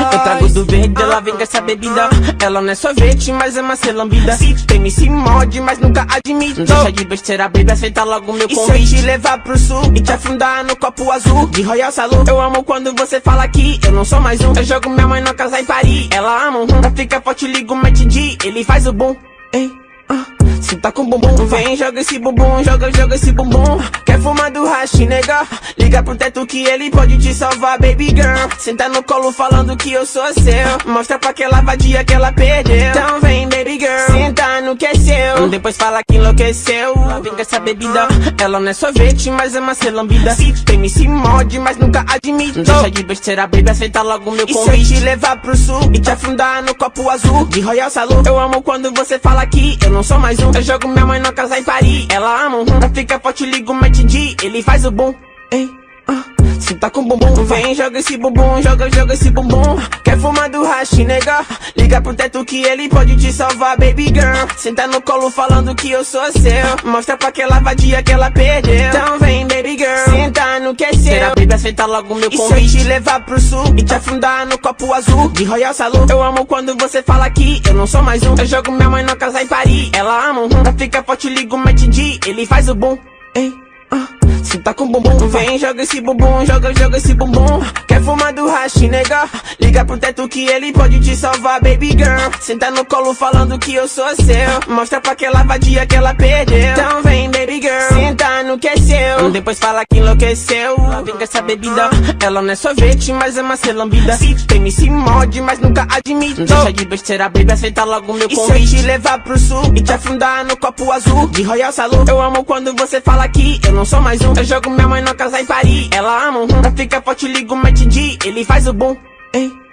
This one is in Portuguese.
Eu trago do verde, ela vem com essa bebida. Ela não é sorvete, mas é uma ser lambida. Tem me se morde, mas nunca admite. Deixa de besteira, baby, aceita logo meu convite. E se eu te levar pro sul e te afundar no copo azul de Royal Salu. Eu amo quando você fala que eu não sou mais um. Eu jogo minha mãe na casa em Paris. Ela ama pra ficar forte, liga o match de. Ele faz o boom. Ei, cê tá com bumbum, vem, joga esse bumbum, joga esse bumbum. Quer fumar do hash, nega? Liga pro teto que ele pode te salvar, baby girl. Senta no colo falando que eu sou seu. Mostra pra aquela vadia que ela perdeu. Então vem, baby girl, senta no que é seu. Depois fala que enlouqueceu. Vem com essa bebida. Ela não é sorvete, mas é uma ser lambida. Tem me se morde, mas nunca admite. Deixa de besteira, baby, aceita logo meu convite. E se eu te levar pro sul e te afundar no copo azul de Royal Salu. Eu amo quando você fala que eu não sou mais um. Eu jogo minha mãe na casa em Paris. Ela ama pra ficar forte, liga o match de. Ele faz o boom. Ei, cê tá com bumbum, vem, joga esse bumbum, joga esse bumbum. Quer fumar do hash, nega? Liga pro teto que ele pode te salvar, baby girl. Senta no colo falando que eu sou seu. Mostra pra aquela vadia que ela perdeu. Então vem, baby girl, senta no que é seu. Baby, aceita logo meu convite. E se eu te levar pro sul e te afundar no copo azul de Royal Salu. Eu amo quando você fala que eu não sou mais um. Eu jogo minha mãe na casa em Paris. Ela ama pra ficar forte, liga o match de. Ele faz o boom. Ei, cê tá com bumbum, vem, joga esse bumbum, joga esse bumbum. Quer fumar do hash, nega? Liga pro teto que ele pode te salvar, baby girl. Senta no colo falando que eu sou seu. Mostra pra aquela vadia que ela perdeu. Então vem, baby girl, senta no que é seu. Depois fala que enlouqueceu. Vem com essa bebida. Ela não é sorvete, mas é uma ser lambida. Tem me se morde, mas nunca admite. Deixa de besteira, baby, aceita logo meu convite. E se eu te levar pro sul e te afundar no copo azul de Royal Salu. Eu amo quando você fala que eu não sou mais um. Eu jogo minha mãe na casa em Paris. Ela ama pra ficar forte, liga o match de. Ele faz o boom. Ei,